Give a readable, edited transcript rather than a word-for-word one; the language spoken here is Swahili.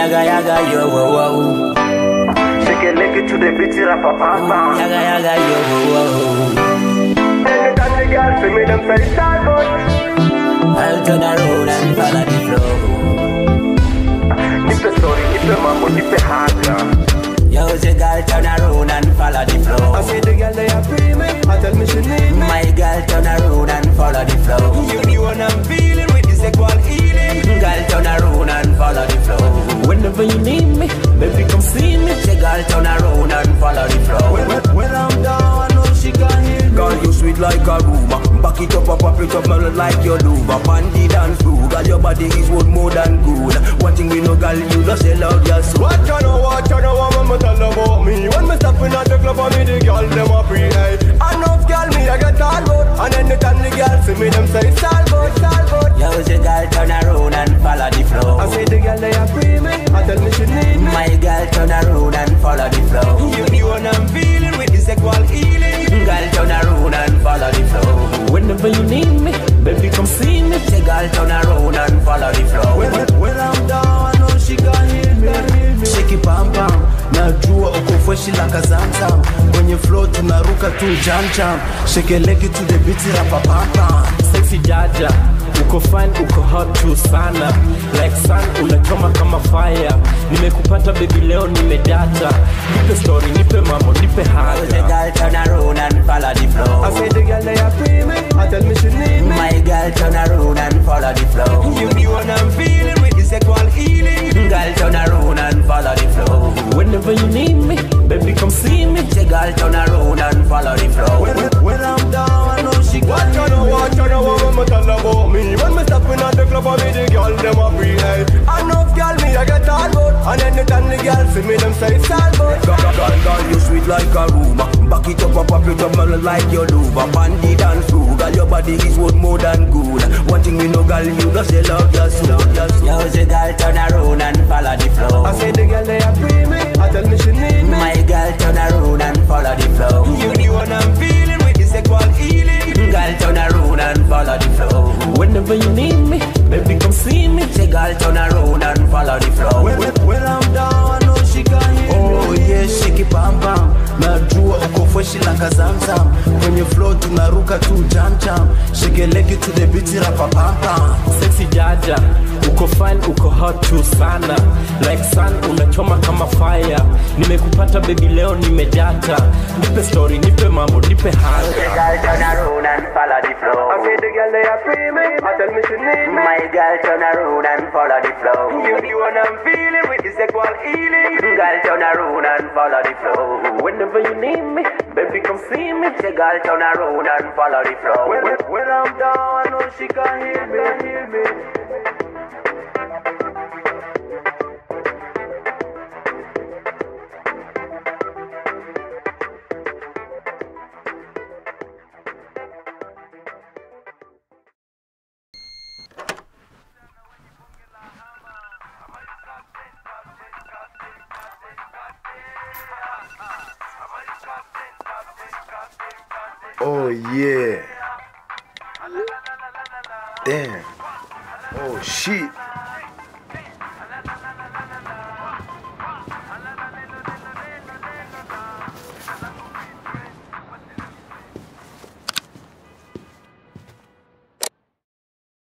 yaga yaga yo wo wo. Shake it, lick it to the beat, rap a pam pam. Yaga yaga yo wo wo. Anytime the girl see me, them say starboard. I'll turn around and follow the flow. Dip the story, dip the mambo, dip the heart, Yo, the girl turn around and follow the flow. I say the girl they are free me, I tell me she need me. My girl turn around and follow the flow. You the one I'm feeling with this equal healing. Girl turn around and follow the flow. Whenever you need me, baby come see me. The girl turn around and follow the flow. When I'm down, I know she can hear me. Girl, you sweet like a Aruba. Back it up, pop it up, mellow like your Luva. Panty dance through, girl, your body is worth more than good. One thing we know, girl, you just sell out your soul. What you know, when me tell about me. When me step in at the club, I me the girl, them a free, hey. Enough girl, me I get all good. And anytime the girl see me, them say it's all good, it's all good. Yo, the girl turn around and follow the flow. I say the girl they are free me, I tell me she need me. My girl turn around and follow the flow. You the one I'm feeling with this equal healing. Girl turn around and follow the flow. Whenever you need me, baby come see me. The girl turn around and follow the flow. When I'm down, I know she can hear me. Shake it pam pam. Najua uko fresh like a zamzam. Kwenye flow tunaruka tu jam jam. Shake it, lick it to the beat, rap a pam pam. Sexy jaja, uko fine, uko hot too sana. Like sun, unachoma kama fire. Nimekupata baby leo nimedata. Nipe story, nipe mambo, nipe The haga. girl turn around and follow the flow. I say the girl they are free me, I tell me she need me. My girl turn around and follow the flow. You the one I'm feeling with this equal healing. Girl turn around and follow the flow. Whenever you need me, baby come see me. The girl turn around and follow the flow. When I'm down, I know she got me. What you know, when me tell about me. When me step in at the club, I me the girl, them a free, hey. Enough girl, me I get all good. And anytime the girl see me, them say it's all good. Girl, you sweet like a Aruba. Back it up, pop it up, mellow like your Luva. Panty dance through, girl, your body is worth more than good. One thing we know, girl, you just sell out your soul. Yo, the girl turn around and follow the flow. I say the girl they are free me, I tell me she need me. My girl turn around and follow the flow. You the one I'm feeling with this equal healing. Girl turn around and follow the flow. Whenever you need me, baby come see me. The girl turn around and follow the flow. When I'm down, I know she can hear me. Oh yeah, shake it pam pam. Najua uko fresh like a zamzam. Kwenye flow tunaruka tu jam jam. Shake it, lick it to the beat, rap a pam pam. Sexy jaja, uko fine, uko hot too sana. Like sun, unachoma kama fire. Nimekupata baby leo nimedata. Nipe story, nipe mambo, nipe The haga. girl turn around and follow the flow. I say the girl they are free me, I tell me she need me. My girl turn around and follow the flow. You the one I'm feeling with this equal healing. Girl turn around and follow the flow. Whenever you need me, baby come see me. The girl turn around and follow the flow. When I'm down, I know she can hear me. Oh yeah. Damn. Oh shit.